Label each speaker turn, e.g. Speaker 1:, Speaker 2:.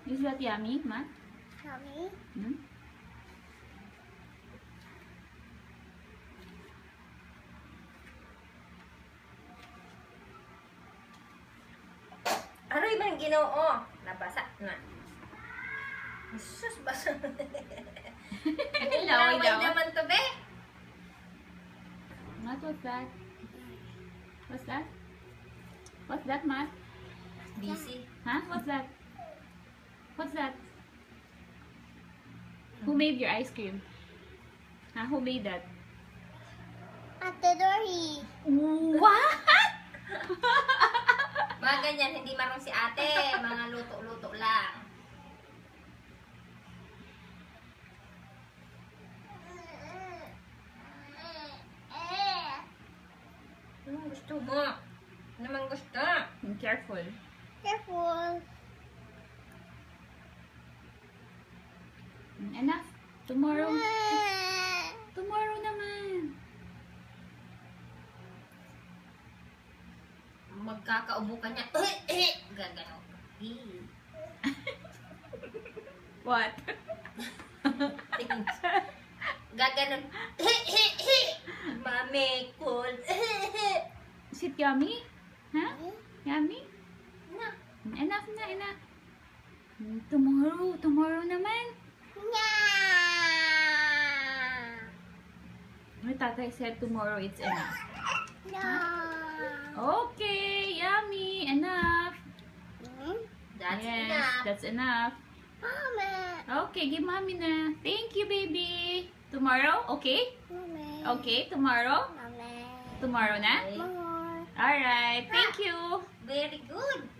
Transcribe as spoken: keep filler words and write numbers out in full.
Speaker 1: Is that yummy, Ma?
Speaker 2: Yummy.
Speaker 1: Hmm?
Speaker 2: Aroy man Ginoo, nabasa na. Jesus, basa.
Speaker 1: Laway daw.
Speaker 2: naman to, be.
Speaker 1: What was that? What's that? What's that, Matt?
Speaker 2: Busy.
Speaker 1: Huh? What's that? What's that? Who made your ice cream? Huh? Who made that?
Speaker 2: Ate Dory.
Speaker 1: What?
Speaker 2: Mga ganyan, hindi marunong si ate. Mga luto-luto lang. Ano gusto mo? Ano naman gusto?
Speaker 1: Be careful.
Speaker 2: Careful.
Speaker 1: Enough. Tomorrow. Tomorrow naman.
Speaker 2: Magkakaubo ka niya. Gagano.
Speaker 1: What?
Speaker 2: Gaganon. Mami, cool.
Speaker 1: Is it yummy? Huh? Yummy?
Speaker 2: Na.
Speaker 1: Enough na, enough. Tomorrow. Tomorrow naman. My tatay said tomorrow it's enough.
Speaker 2: No.
Speaker 1: Okay, yummy, enough.
Speaker 2: That's
Speaker 1: yes,
Speaker 2: enough.
Speaker 1: that's enough.
Speaker 2: Mama.
Speaker 1: Okay, give mommy na. Thank you, baby. Tomorrow, okay?
Speaker 2: Mama.
Speaker 1: Okay, tomorrow?
Speaker 2: Mama.
Speaker 1: Tomorrow na?
Speaker 2: More.
Speaker 1: Alright, thank you.
Speaker 2: Very good.